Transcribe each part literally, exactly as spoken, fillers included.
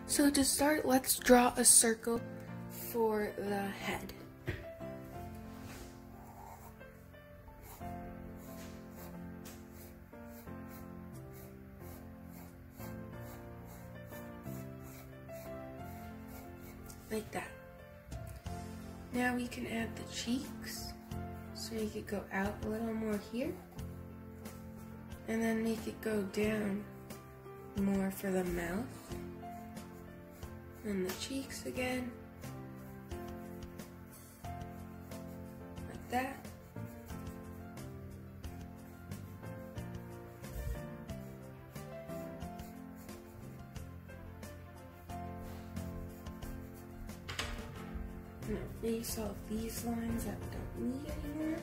So to start, let's draw a circle for the head. Like that. Now we can add the cheeks. So you could go out a little more here. And then make it go down more for the mouth. And the cheeks again. Like that. And erase all these lines that we don't need anymore.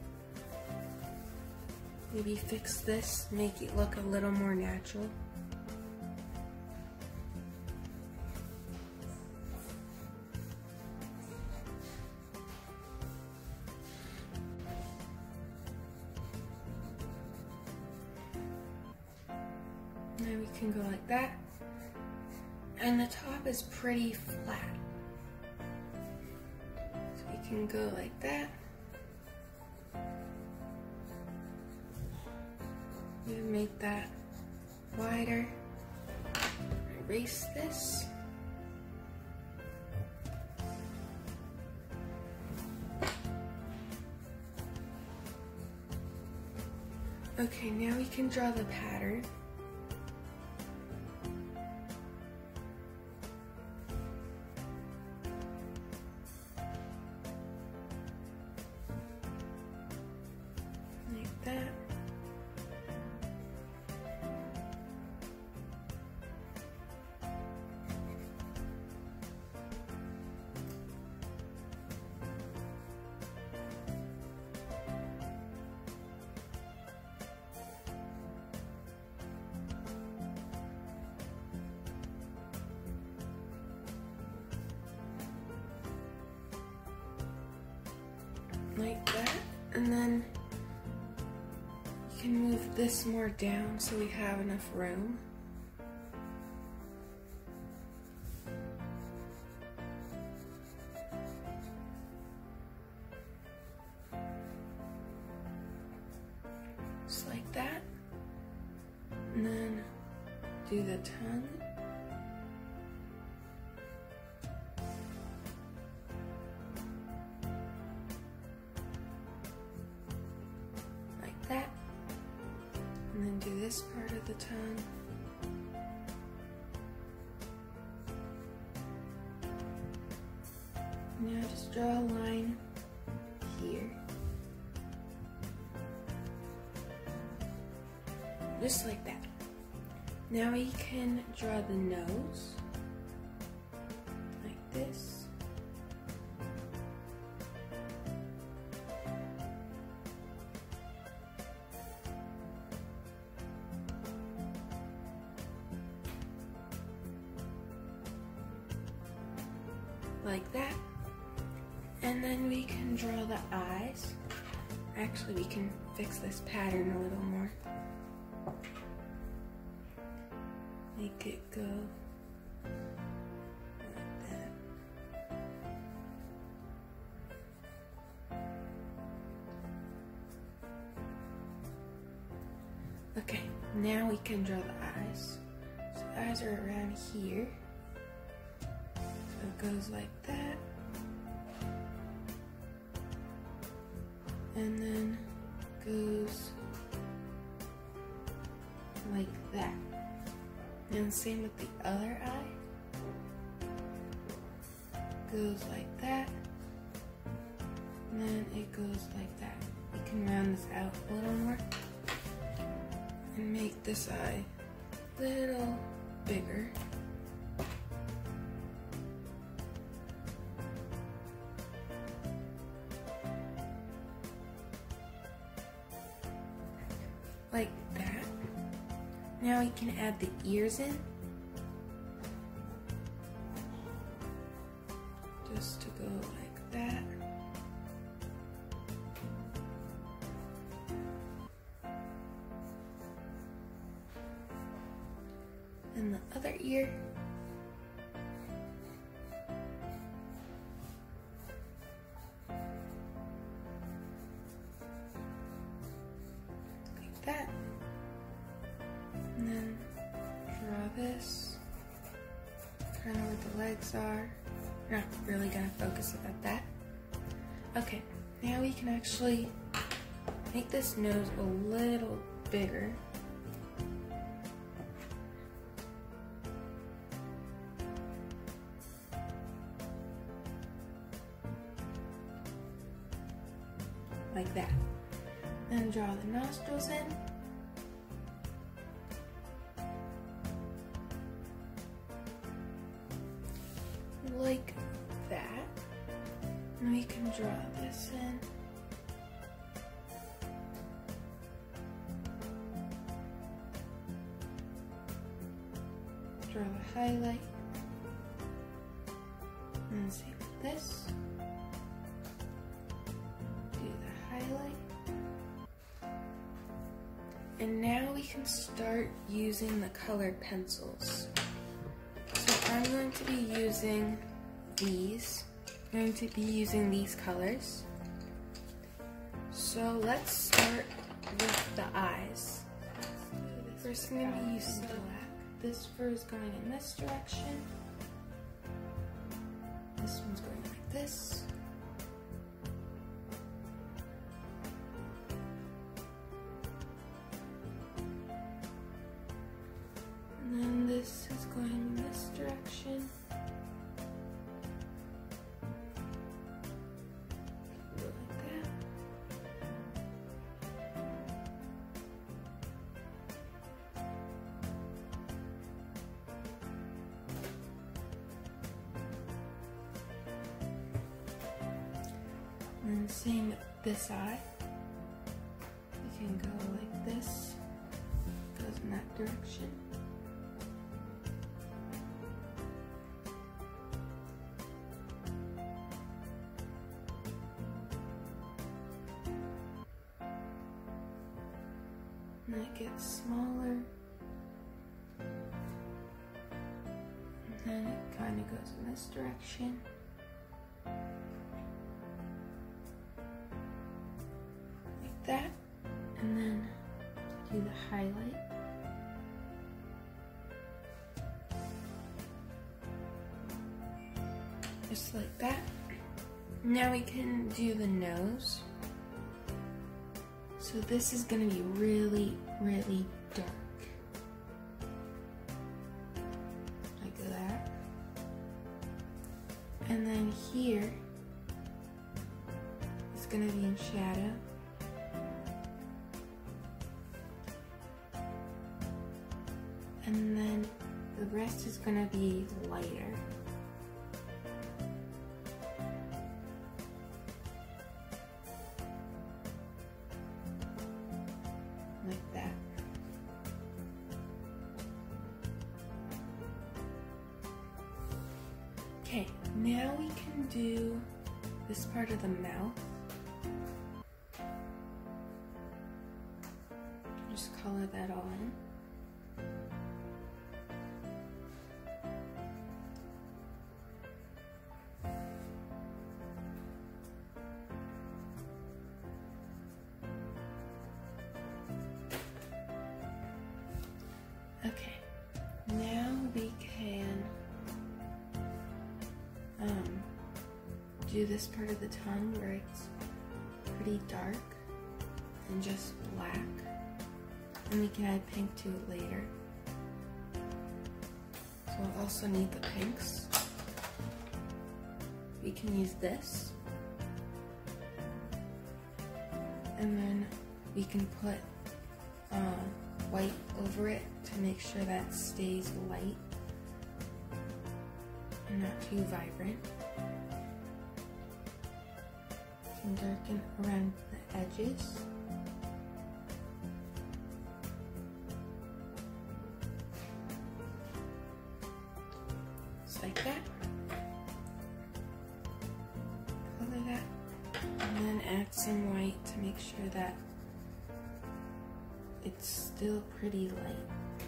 Maybe fix this, make it look a little more natural. Now we can go like that. And the top is pretty flat. So we can go like that. Make that wider. Erase this. Okay, now we can draw the pattern. Like that. Like that, and then you can move this more down so we have enough room. Just like that, and then do the tongue. That, and then do this part of the tongue. Now just draw a line here. Just like that. Now we can draw the nose, like this. Like that, and then we can draw the eyes. Actually, we can fix this pattern a little more. Make it go like that. Okay, now we can draw the eyes. So the eyes are around here. It goes like that, and then goes like that, and same with the other eye, goes like that, and then it goes like that. You can round this out a little more, and make this eye a little bigger. Like that. Now we can add the ears in. Just to go like that. And the other ear. this, kind of where the legs are. We're not really gonna focus at that. Okay, now we can actually make this nose a little bigger. Like that. Then draw the nostrils in. Like that. And we can draw this in. Draw the highlight. And same with this. Do the highlight. And now we can start using the colored pencils. So I'm going to be using these. I'm going to be using these colors. So let's start with the eyes. First I'm going to be using black. This fur is going in this direction. This one's going like this. And then this is going in this direction. And same with this eye. We can go like this, goes in that direction. And it gets smaller. And then it kind of goes in this direction. That, and then do the highlight. Just like that. Now we can do the nose. So this is going to be really, really dark. Like that. And then here it's going to be in shadow. And then the rest is going to be lighter. Like that. Okay, now we can do this part of the mouth. Just color that all in. Okay, now we can um, do this part of the tongue where it's pretty dark and just black, and we can add pink to it later. So we'll also need the pinks. We can use this, and then we can put uh, white over it to make sure that stays light and not too vibrant. You can darken around the edges. Just like that. Color that. And then add some white to make sure that it's still pretty light.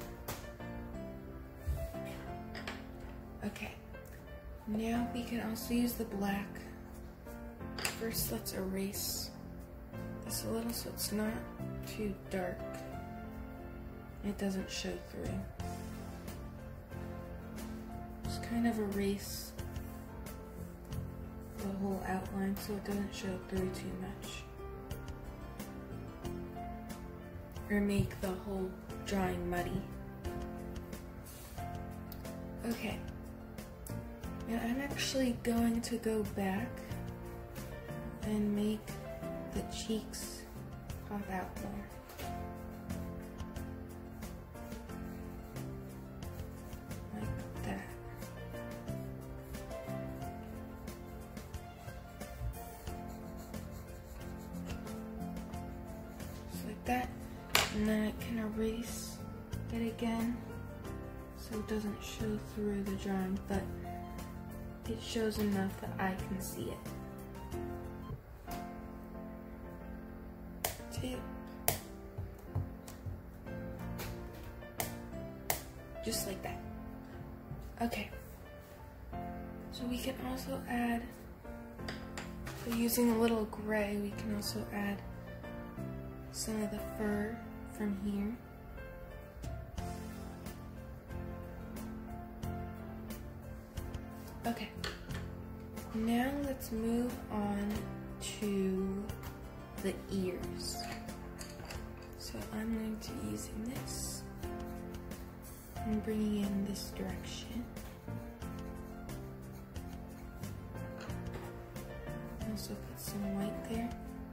Okay, now we can also use the black. First, let's erase this a little so it's not too dark. It doesn't show through. kind of erase the whole outline so it doesn't show through too much. Or make the whole drawing muddy. Okay. Now I'm actually going to go back and make the cheeks pop out more. Like that. Just like that. And then I can erase it again so it doesn't show through the drawing, but it shows enough that I can see it. Two. Just like that. Okay. So we can also add, so using a little gray, we can also add some of the fur from here. Okay, now let's move on to the ears. So I'm going to be using this and bringing in this direction. Also put some white there.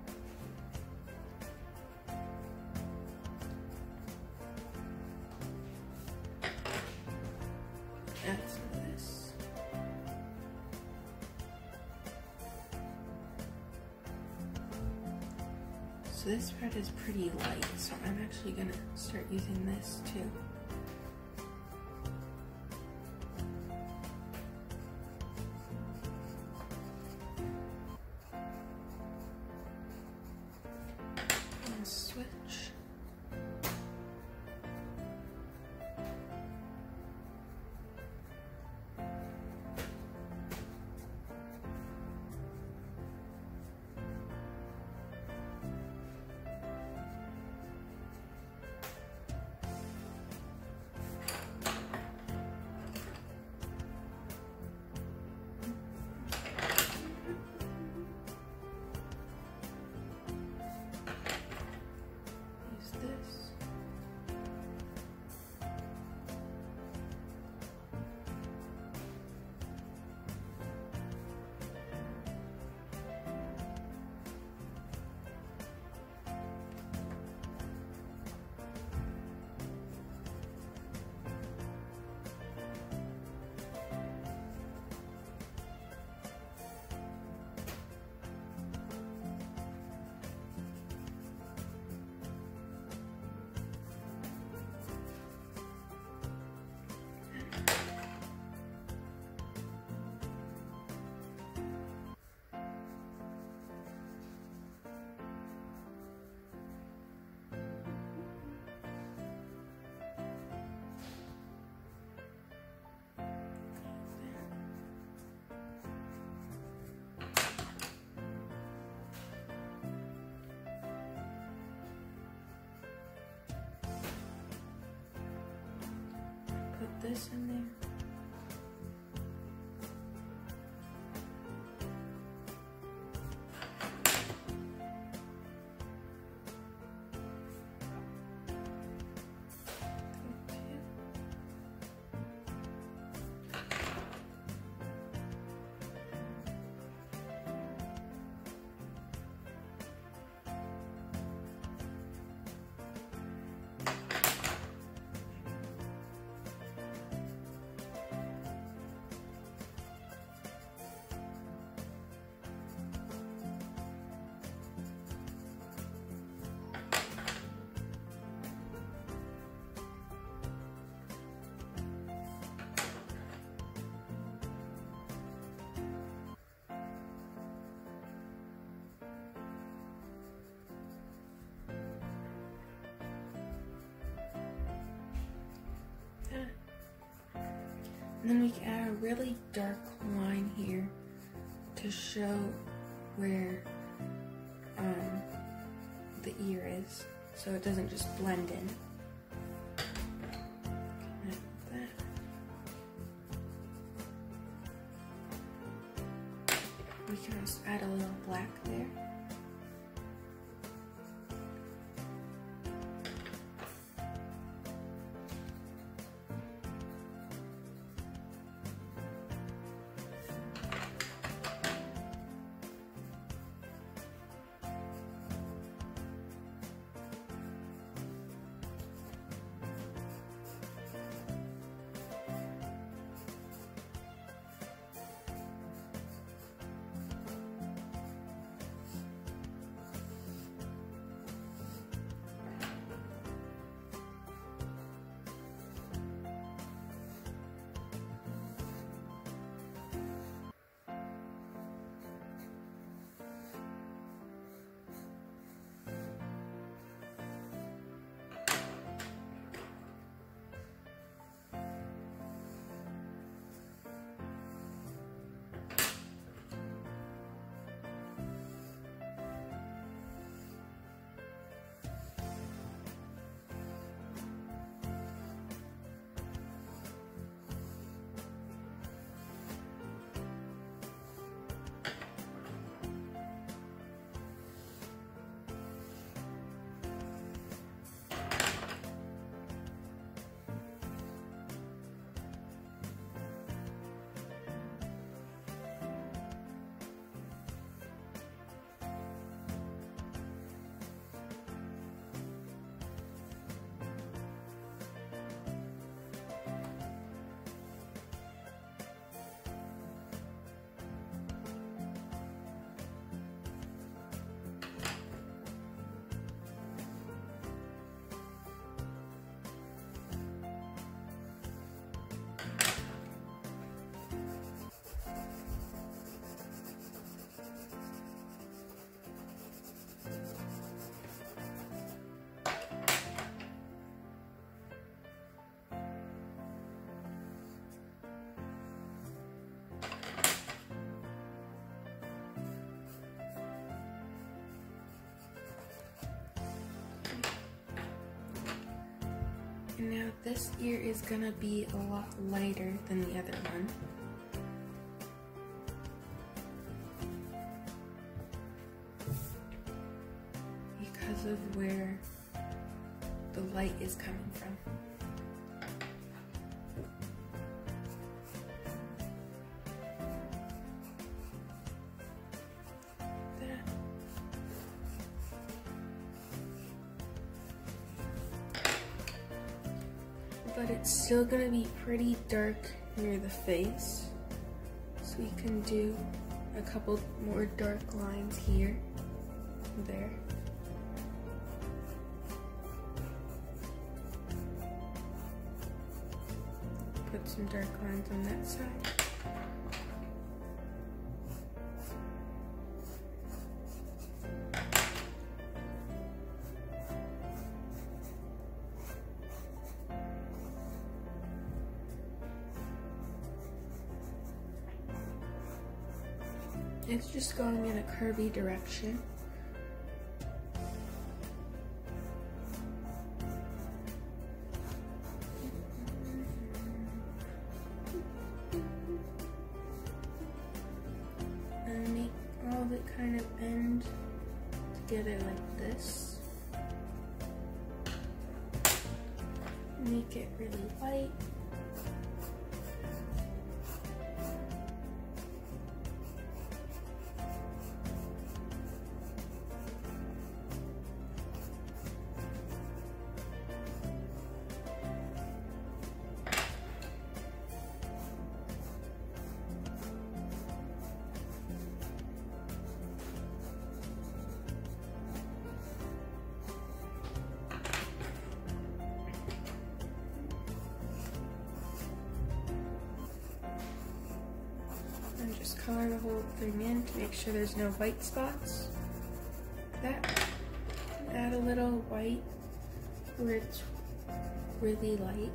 Add some of this. So this part is pretty light, so I'm actually gonna start using this too. And switch. Put this in there. And then we can add a really dark line here to show where um, the ear is, so it doesn't just blend in. Like that. can just add a little black there. And now this ear is gonna be a lot lighter than the other one. Because of where the light is coming from. But it's still gonna be pretty dark near the face. So we can do a couple more dark lines here and there. Put some dark lines on that side. It's just going in a curvy direction. And make all of it kind of bend together like this. Make it really white. Just color the whole thing in to make sure there's no white spots. Like that. Add a little white where it's really light.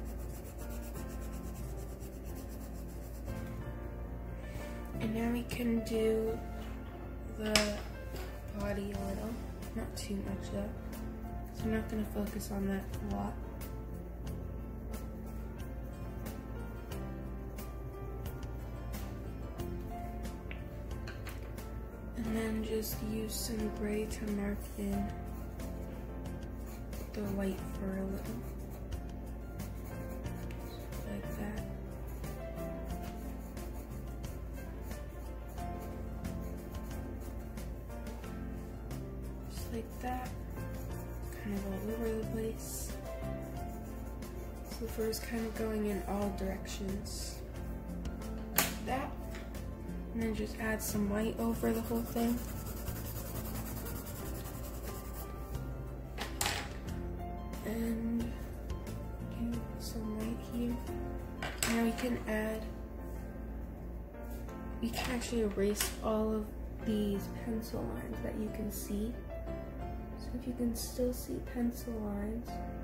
And now we can do the body a little. Not too much though, because I'm not going to focus on that a lot. And then just use some gray to mark in the white for a little. Like that. Just like that. Kind of all over the place. So first kind of going in all directions. Like that. And then just add some white over the whole thing. And do some white here. Now we can add, we can actually erase all of these pencil lines that you can see. So if you can still see pencil lines,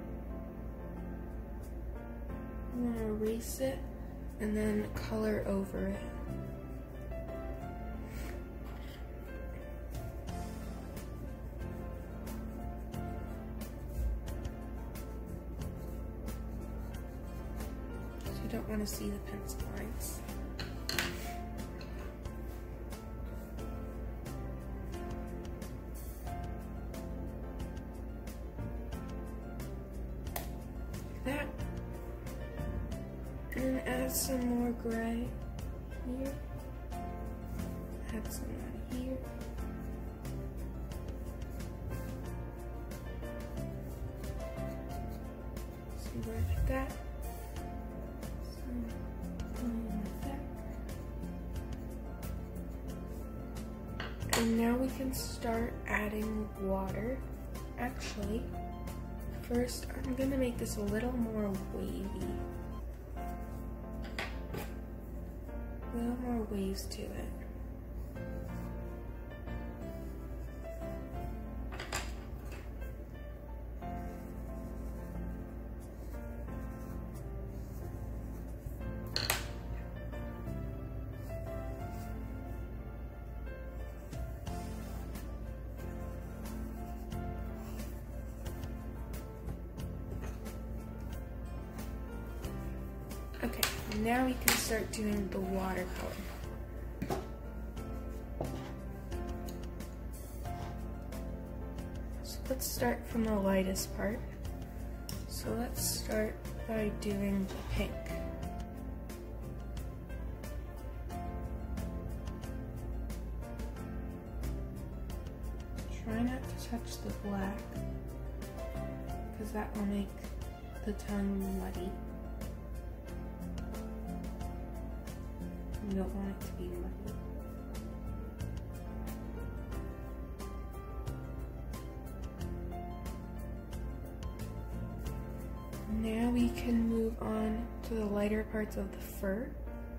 I'm gonna erase it and then color over it. You don't want to see the pencil lines. Like that. And add some more gray here. Add some on here. Some gray like that. And now we can start adding water. Actually, first I'm gonna make this a little more wavy. A little more waves to it. Okay, now we can start doing the watercolor. So let's start from the lightest part. So let's start by doing the pink. Try not to touch the black, because that will make the tongue muddy. You don't want it to be muddy. Now we can move on to the lighter parts of the fur.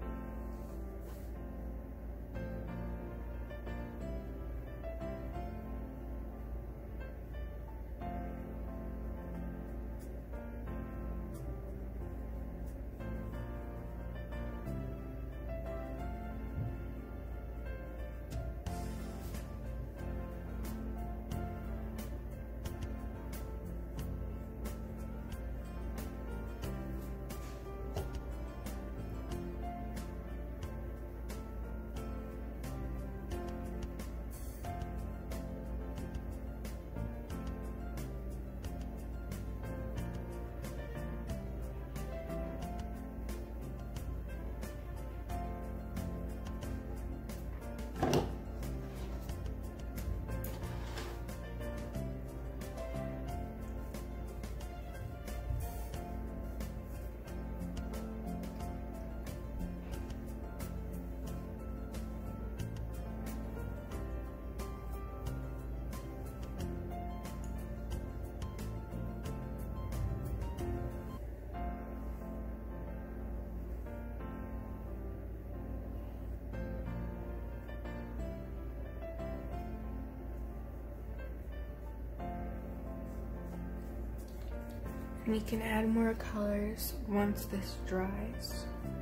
And we can add more colors once this dries.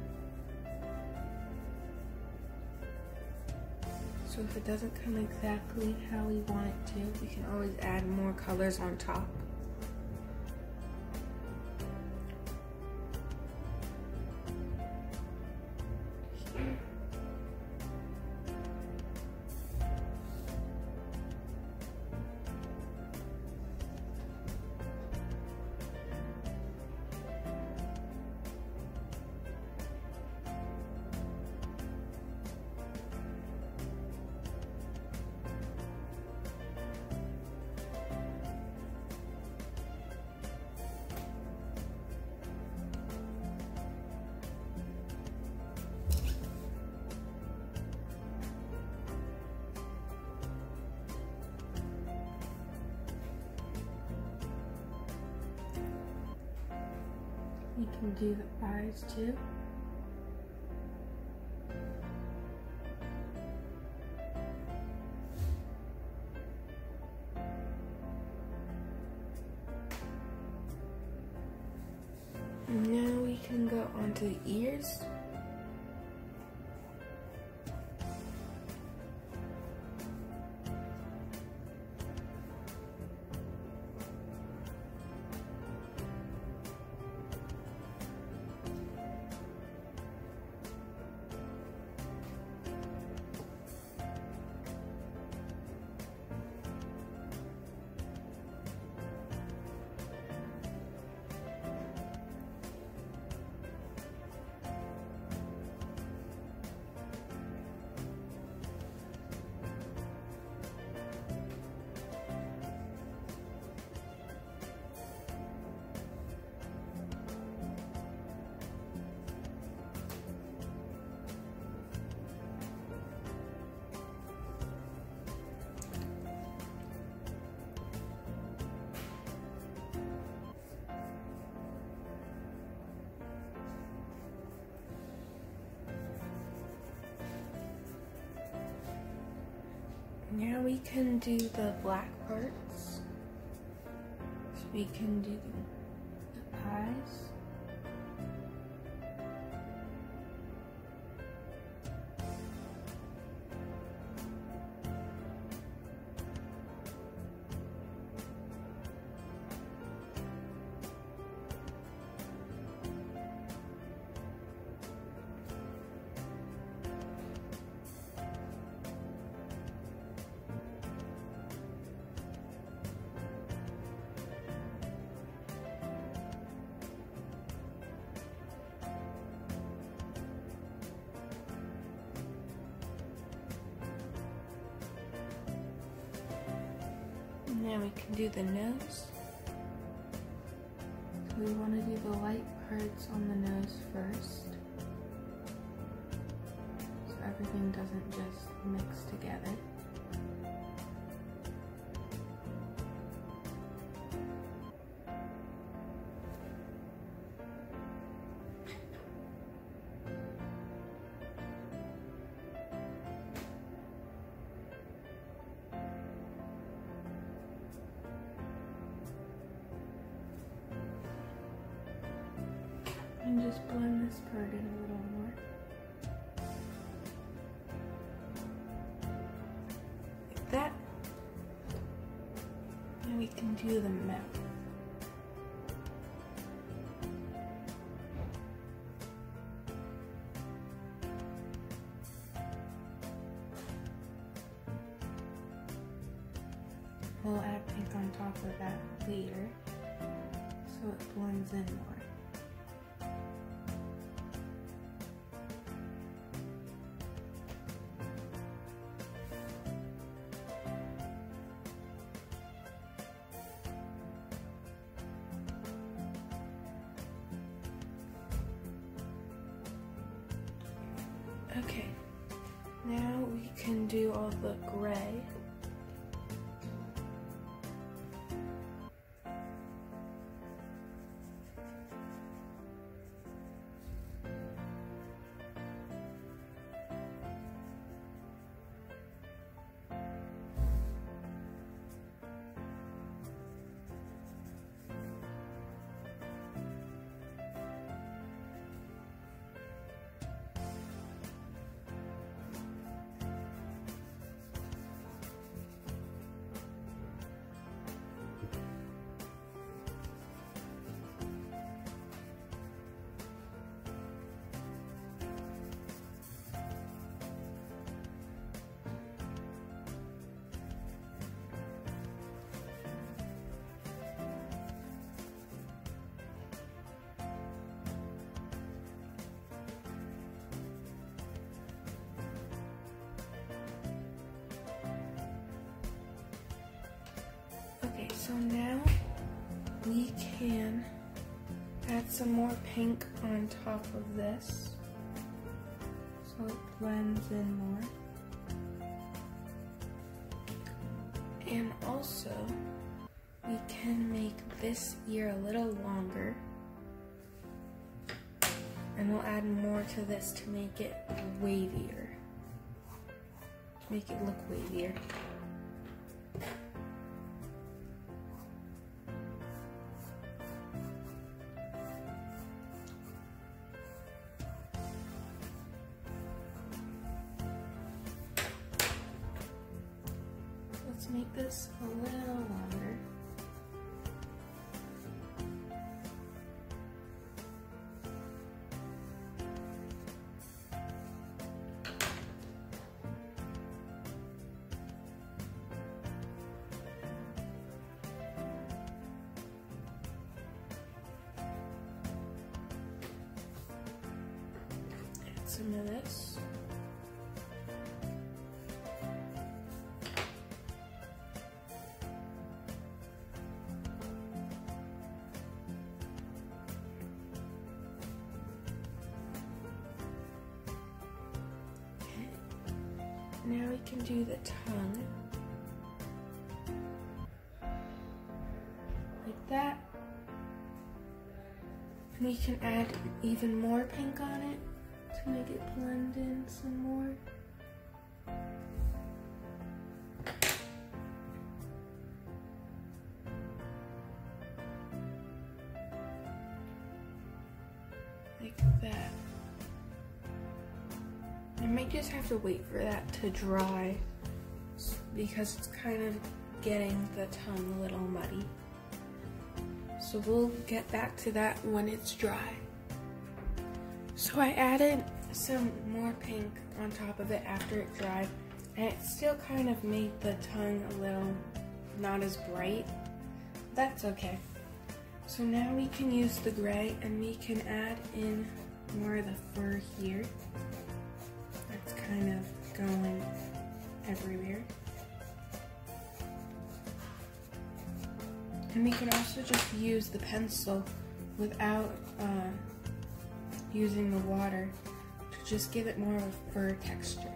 So if it doesn't come exactly how we want it to, we can always add more colors on top. Here. can do the eyes too. Now we can go on to the ears. Now we can do the black parts. So we can do the eyes. Now we can do the nose. So we want to do the light parts on the nose first, so everything doesn't just mix together. And just blend this part in a little more. Like that. And we can do the mouth. We'll add pink on top of that later, so it blends in more. Okay, now we can do all the gray. Okay, so now we can add some more pink on top of this so it blends in more. And also, we can make this ear a little longer And we'll add more to this to make it wavier. To make it look wavier. Let's make this a little longer. Add some of this. Now we can do the tongue, like that, and we can add even more pink on it to make it blend in some more. Like that. I might just have to wait for that to dry because it's kind of getting the tongue a little muddy. So we'll get back to that when it's dry. So I added some more pink on top of it after it dried, and it still kind of made the tongue a little not as bright. That's okay. So now we can use the gray and we can add in more of the fur here. It's kind of going everywhere. And we can also just use the pencil without uh, using the water to just give it more of a fur texture.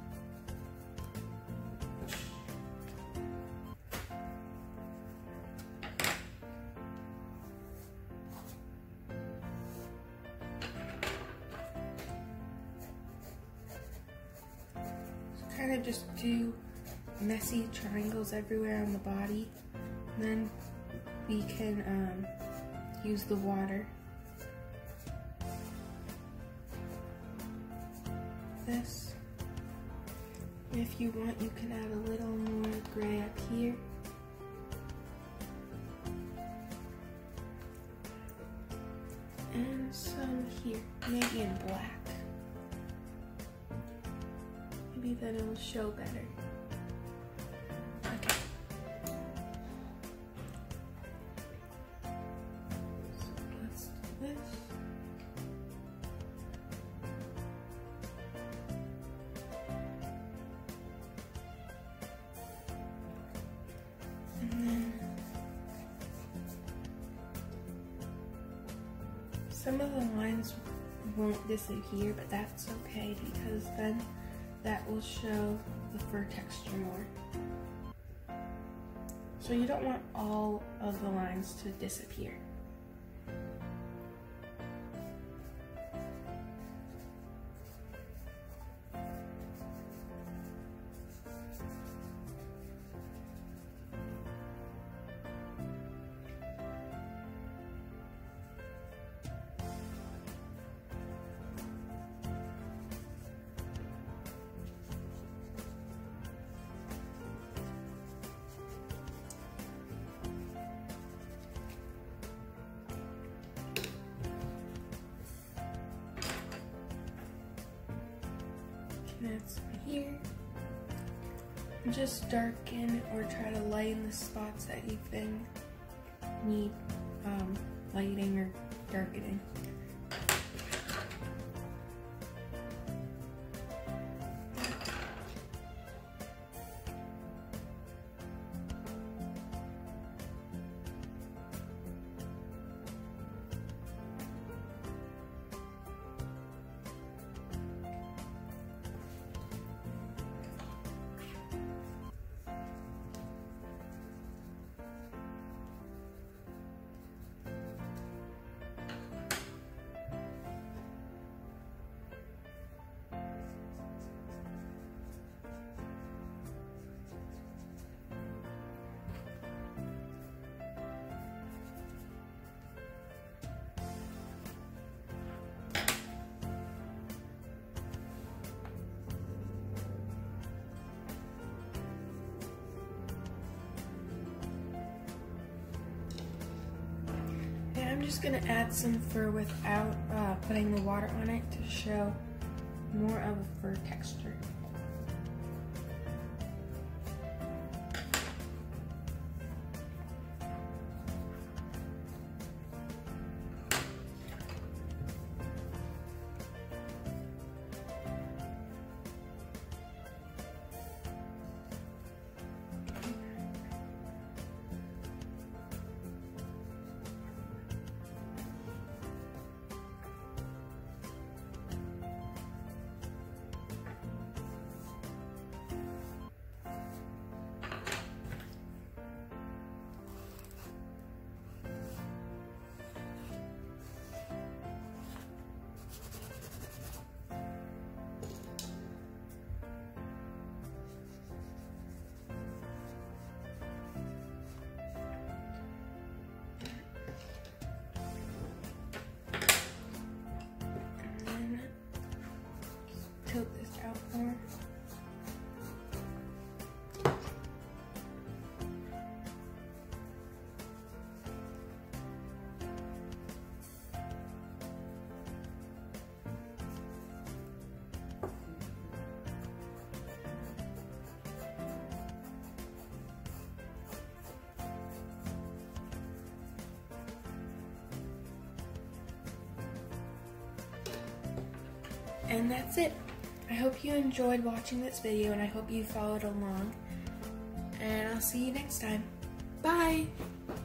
Kind of just do messy triangles everywhere on the body, and then we can um, use the water. This. If you want, you can add a little more gray up here. And some here, maybe in black. Maybe then it'll show better. Okay. So let's do this. And then some of the lines won't disappear, but that's okay because then that will show the fur texture more. So you don't want all of the lines to disappear. Add some here. And just darken or try to lighten the spots that you think need um, lighting or darkening. just gonna add some fur without uh, putting the water on it to show more of a fur texture. Tilt this out more. And that's it. I hope you enjoyed watching this video and I hope you followed along. And I'll see you next time. Bye!